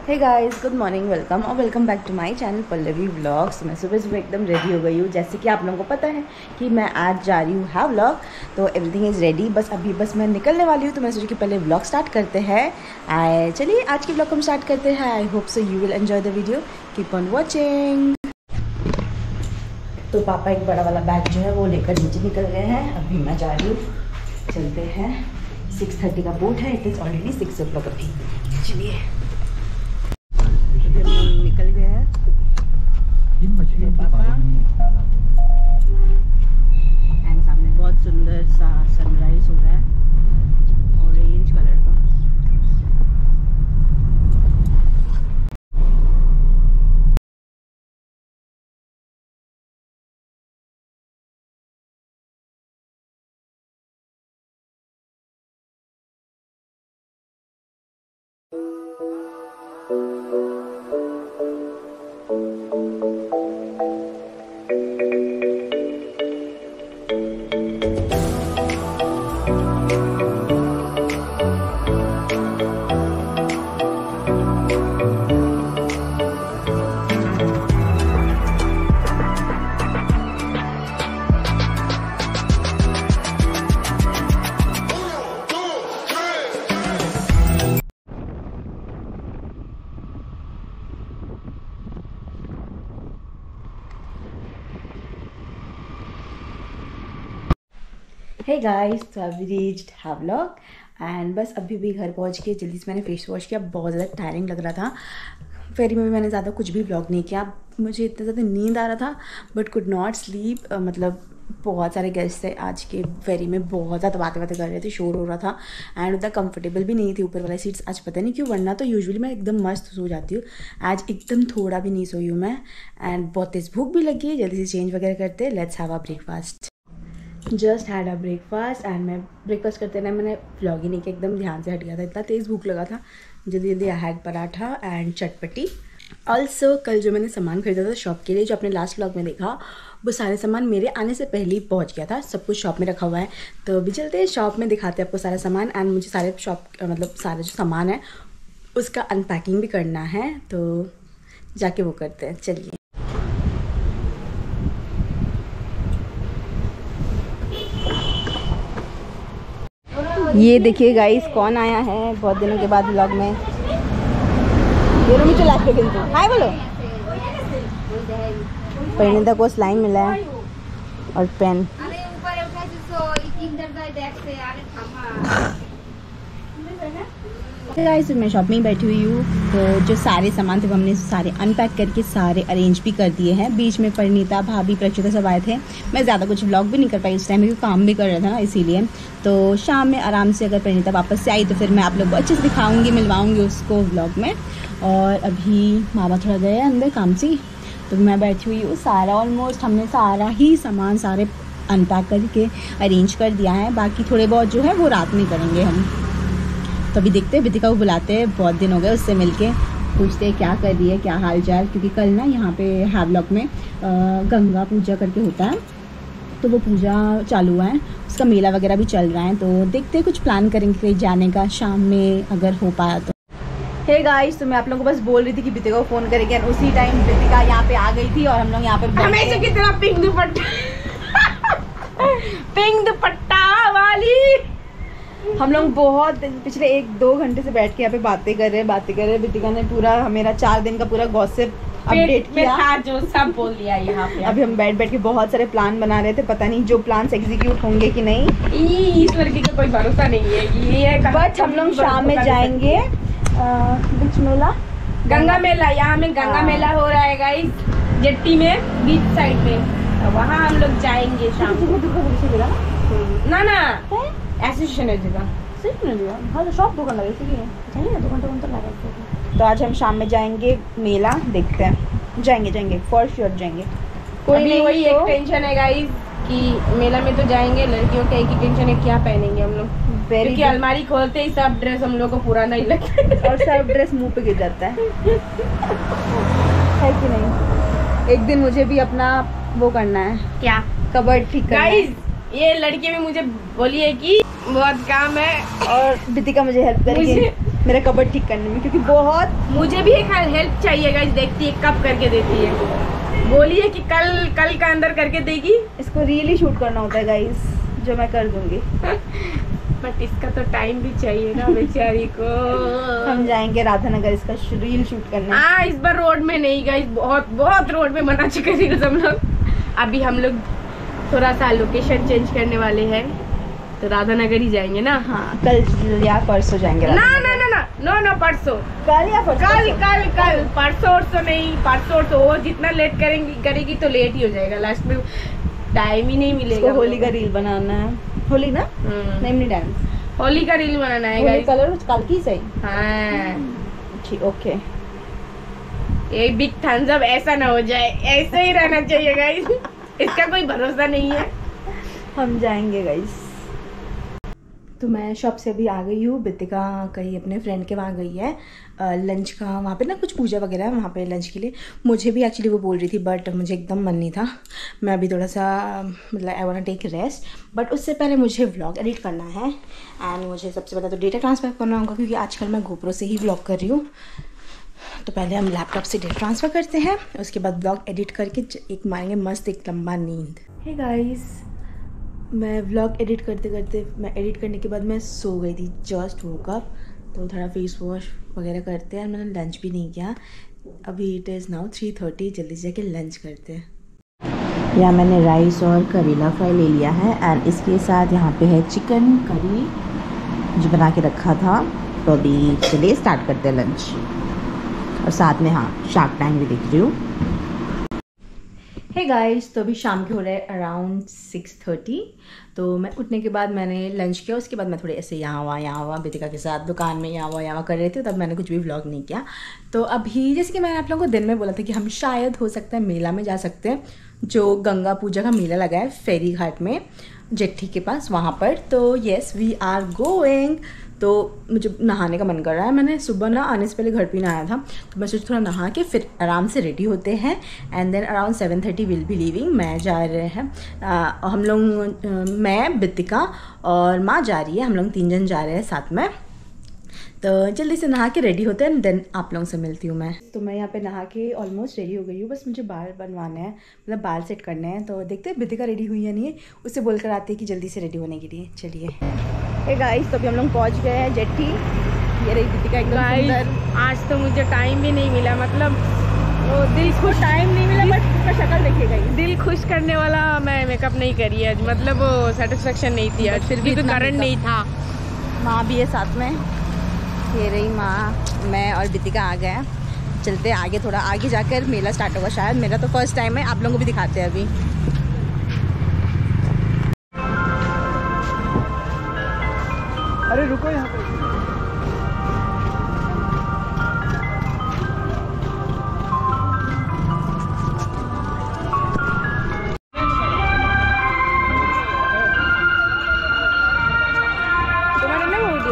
हे guys, good morning, welcome और welcome back to my channel Pallavi vlogs. मैं सुबह सुबह एकदम रेडी हो गई हूँ। जैसे कि आप लोगों को पता है कि मैं आज जा रही हूँ हैव व्लॉग, तो एवरीथिंग इज़ रेडी। बस मैं निकलने वाली हूँ, तो मैं सोची कि पहले व्लॉग स्टार्ट करते हैं। चलिए आज की व्लॉग हम स्टार्ट करते हैं। I hope so you will enjoy the video, keep on watching. तो पापा एक बड़ा वाला बैग जो है वो लेकर नीचे निकल गए हैं। अभी मैं जा रही हूँ, चलते हैं। 6:30 का बोट है, इट इज़ ऑलरेडी 6 o'clock अभी। चलिए निकल गए हैं। पापा एंड सामने बहुत सुंदर सा सनराइज हो रहा है, ऑरेंज कलर का। हे गाइस, तो अभी रीच्ड हैव व्लॉग एंड बस अभी भी घर पहुंच के जल्दी से मैंने फेस वॉश किया। बहुत ज़्यादा टायरिंग लग रहा था। फेरी में भी मैंने ज़्यादा कुछ भी व्लॉग नहीं किया। मुझे इतना ज़्यादा नींद आ रहा था बट कुड नॉट स्लीप। मतलब बहुत सारे गेस्ट थे आज के फेरी में, बहुत ज़्यादा बातें कर रहे थे, शोर हो रहा था एंड उतना कंफर्टेबल भी नहीं थी ऊपर वाली सीट्स। आज पता नहीं क्यों, वरना तो यूजुअली मैं एकदम मस्त सो जाती हूँ। आज एकदम थोड़ा भी नहीं सोई हूँ मैं एंड बहुत तेज़ भूख भी लगी है। जल्दी से चेंज वगैरह करते, let's have a breakfast. Just had a breakfast and मैं ब्रेकफास्ट करते ना मैंने व्लॉग ही नहीं किया, एकदम ध्यान से हट गया था, इतना तेज़ भूख लगा था। जल्दी जल्दी I had paratha and chatpati. Also कल जो मैंने सामान खरीदा था शॉप के लिए, जो आपने लास्ट व्लॉग में देखा, वो सारे सामान मेरे आने से पहले ही पहुंच गया था। सब कुछ शॉप में रखा हुआ है, तो अभी चलते हैं शॉप में, दिखाते हैं आपको सारा सामान। एंड मुझे सारे सारा जो सामान है उसका अनपैकिंग भी करना है, तो जाके वो करते हैं। चलिए ये देखिए गाइस, कौन आया है बहुत दिनों के बाद व्लॉग में। हाय बोलो। परिणीता को स्लाइम मिला है और पेन। गाइस मैं शॉप में ही बैठी हुई हूँ, तो जो सारे सामान थे वो हमने सारे अनपैक करके सारे अरेंज भी कर दिए हैं। बीच में परिणीता, भाभी, प्रक्षिता सब आए थे। मैं ज़्यादा कुछ व्लॉग भी नहीं कर पाई उस टाइम, क्योंकि काम भी कर रहा था ना, इसीलिए। तो शाम में आराम से अगर परिणीता वापस से आई तो फिर मैं आप लोग को अच्छे से दिखाऊंगी, मिलवाऊंगी उसको व्लॉग में। और अभी मामा थोड़ा गए हैं अंदर काम से, तो मैं बैठी हुई हूँ। सारा ऑलमोस्ट हमने सारा ही सामान सारे अनपैक करके अरेंज कर दिया है। बाकी थोड़े बहुत जो है वो रात में करेंगे हम। तो अभी देखते हैं, विदिका को बुलाते हैं, बहुत दिन हो गए उससे मिलके। पूछते हैं क्या कर रही है, क्या हाल चाल, क्योंकि कल ना यहाँ पे हैव व्लॉग में गंगा पूजा करके होता है, तो वो पूजा चालू हुआ है, उसका मेला वगैरह भी चल रहा है। तो देखते हैं, कुछ प्लान करेंगे कहीं जाने का शाम में अगर हो पाया तो। हे गाइस, तो मैं आप लोगों को बस बोल रही थी कि विदिका को फ़ोन करेंगे, और उसी टाइम विदिका यहाँ पे आ गई थी और हम लोग यहाँ पे हमेशा की तरह पिंक दुपट्टा वाली हम लोग बहुत पिछले 1-2 घंटे से बैठ के यहाँ पे बातें कर रहे हैं। विदिका ने पूरा मेरा 4 दिन का पूरा गॉसिप अपडेट किया, जो सब बोल दिया यहाँ पे। अभी हम बैठ के बहुत सारे प्लान बना रहे थे, पता नहीं जो प्लान्स एग्जीक्यूट होंगे कि नहीं, इस लड़की का कोई भरोसा नहीं है। ये बट हम लोग शाम में जाएंगे बीच मेला, गंगा मेला। यहाँ में गंगा मेला हो रहा है गाइस, जेट्टी में, बीच साइड में। वहाँ हम लोग जाएंगे शाम को। ना एसोसिएशन है जगह, शॉप दुकान लगे दुकान तो लगा। तो आज हम शाम में जाएंगे मेला, देखते हैं, जाएंगे फॉर श्योर जाएंगे। कोई नहीं, वही एक टेंशन है गाइस कि मेला में तो जाएंगे, लड़कियों का एक ही टेंशन है क्या पहनेंगे हम लोग, क्योंकि अलमारी खोलते ही सब ड्रेस हम लोग को पुराना ही लगता है और सब ड्रेस मुंह पे गिर जाता है कि नहीं। एक दिन मुझे भी अपना वो करना है, क्या, कबर्ड ठीक करना है। ये लड़की भी मुझे बोली है कि बहुत काम है, और विदिका मुझे हेल्प करेगी मेरा कबर्ड ठीक करने में, क्योंकि बहुत मुझे भी एक हेल्प चाहिए गाइस। देखती है कब करके देती है। बोली है कि कल का अंदर करके देगी। इसको रील ही शूट करना होता है गाइस, जो मैं कर दूंगी। बट इसका तो टाइम भी चाहिए ना बेचारी को। हम जाएंगे राधानगर इसका रील शूट करने। इस बार रोड में नहीं गाइस, बहुत रोड में बना चुके थे हम लोग। अभी हम लोग थोड़ा सा लोकेशन चेंज करने वाले हैं, तो राधानगर ही जाएंगे ना। हाँ, कल या परसों जाएंगे। ना परसों, कल या परसों? कल परसों नहीं, परसों वो जितना लेट करेगी तो लेट ही हो जाएगा, लास्ट में टाइम ही नहीं मिलेगा। होली का रील बनाना है। होली ना, नहीं डांस, होली का रील बनाना है गाइस। कलर कल की सही। हाँ ठीक, ओके। एक बिग थम्स अप ऐसा ना हो जाए, ऐसे ही रहना चाहिए गाइस। इसका कोई भरोसा नहीं है। हम जाएंगे गाइस। तो मैं शॉप से अभी आ गई हूँ। बितिका कहीं अपने फ्रेंड के वहाँ गई है लंच का, वहाँ पे ना कुछ पूजा वगैरह है वहाँ पे लंच के लिए। मुझे भी एक्चुअली वो बोल रही थी, बट मुझे एकदम मन नहीं था। मैं अभी थोड़ा सा मतलब I want take rest, but उससे पहले मुझे व्लॉग एडिट करना है। एंड मुझे सबसे पहले तो डेटा ट्रांसफ़र करना होगा, क्योंकि आजकल मैं गोप्रो से ही व्लॉग कर रही हूँ। तो पहले हम लैपटॉप से डेटा ट्रांसफ़र करते हैं, उसके बाद व्लॉग एडिट करके एक मारेंगे मस्त एक लंबा नींद। हे गाइस, मैं व्लॉग एडिट करते करते मैं एडिट करने के बाद मैं सो गई थी, जस्ट वोक अप। तो थोड़ा फेस वॉश वगैरह करते हैं। मैंने लंच भी नहीं किया। अभी इट इज़ नाउ 3:30, जल्दी से जाके लंच करते हैं। यहाँ मैंने राइस और करेला फ्राई ले लिया है, एंड इसके साथ यहाँ पे है चिकन करी जो बना के रखा था। तो अभी चलिए स्टार्ट करते हैं लंच। और साथ में हाँ, शार्क टैंक भी देख रही हूँ। हे गाइस, तो अभी शाम के हो रहे हैं अराउंड 6:30। तो मैं उठने के बाद मैंने लंच किया, उसके बाद मैं थोड़े ऐसे यहाँ हुआ बितिका के साथ दुकान में यहाँ कर रहे थे, तब मैंने कुछ भी व्लॉग नहीं किया। तो अभी जैसे कि मैंने आप लोगों को दिन में बोला था कि हम शायद हो सकता है मेला में जा सकते हैं, जो गंगा पूजा का मेला लगा है फेरी घाट में जेट्ठी के पास, वहाँ पर। तो येस, वी आर गोइंग। तो मुझे नहाने का मन कर रहा है। मैंने सुबह ना आने से पहले घर पे नहाया था, तो मैं सोचा थोड़ा नहा के फिर आराम से रेडी होते हैं। And then around 7:30 will be leaving. मैं जा रहे हैं, हम लोग मैं, बितिका और माँ जा रही है। हम लोग 3 जन जा रहे हैं साथ में। तो जल्दी से नहा के रेडी होते हैं, देन आप लोगों से मिलती हूँ मैं। तो मैं यहाँ पे नहा के ऑलमोस्ट रेडी हो गई हूँ। बस मुझे बाल बनवाने हैं, मतलब बाल सेट करने हैं। तो देखते हैं बितिका रेडी हुई या नहीं है, उससे बोल कर आते हैं कि जल्दी से रेडी होने के लिए। चलिए हे गाइस, तो अभी हम लोग पहुँच गए हैं जेट्ठी। ये रही बितिका एकदम सुंदर। आज तो मुझे टाइम भी नहीं मिला, मतलब वो दिल खुश टाइम नहीं मिला, बट उसका शक्ल देखिएगा, दिल खुश करने वाला मैं मेकअप नहीं करी आज, मतलब वो सेटिस्फेक्शन नहीं थी आज, फिर भी कोई कारण नहीं था। माँ भी है साथ में, ये रही माँ, मैं और बितिका आ गए। चलते आगे, थोड़ा आगे जाकर मेला स्टार्ट होगा शायद। मेरा तो फर्स्ट टाइम है, आप लोगों को भी दिखाते हैं अभी। अरे रुको यहाँ पे। तुम्हारे ना वीडियो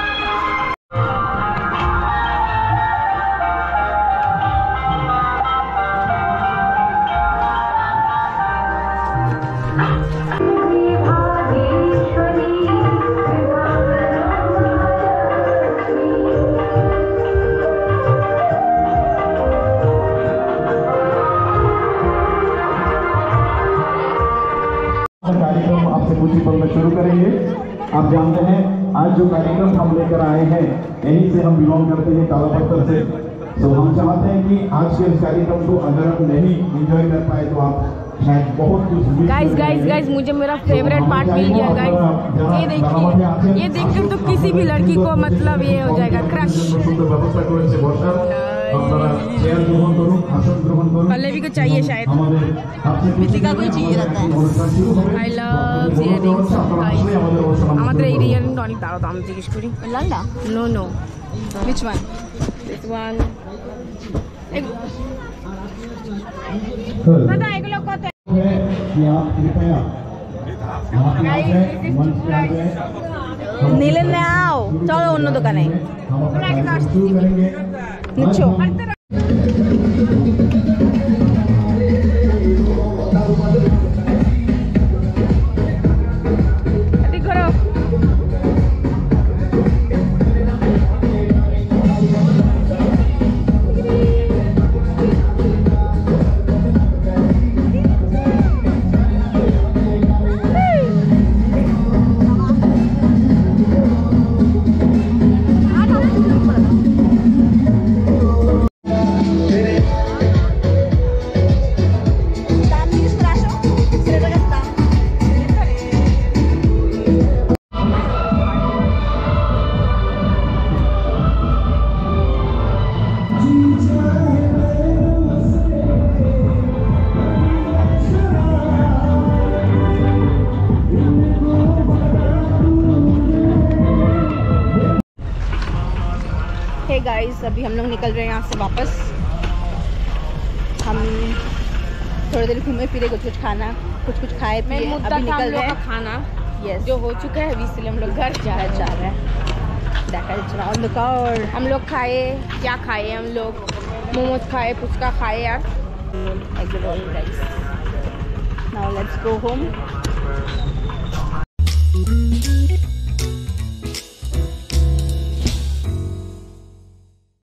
कार्यक्रम आपसे कुछ ही पल में शुरू करेंगे। आप जानते हैं आज जो कार्यक्रम हम लेकर आए हैं, यहीं से हम बिलोंग करते हैं, काला पत्थर से। तो हम चाहते हैं कि आज के इस कार्यक्रम को अगर हम नहीं एंजॉय कर पाए तो आप शायद बहुत कुछ। गाइस मुझे मेरा फेवरेट पार्ट मिल गया गाइस। ये देखिए, ये देखकर तो किसी भी लड़की को मतलब ये हो जाएगा क्रश। पल्लवी को चाहिए शायद, बितिका को ही चाहिए रहता है। I love earrings guys. আমাদের এই ইয়ারিং অনেক দাম জিজ্ঞেস করি। लाला no which one? This one দাদা এগুলো কত? नीलन ने आओ, चलो অন্য দোকানে নিচ্ছো। गाइस अभी हम लोग निकल रहे हैं यहाँ से वापस। हम थोड़ी देर घूमे फिरे, कुछ खाना कुछ खाए पिए, अभी निकल रहे हैं। खाना यस जो हो चुका है अभी, इसलिए हम लोग घर जा रहे हैं। हम लोग खाए, क्या खाए हम लोग, मोमोज खाए, पुचका खाए यार। Egg roll rice. Now let's go home.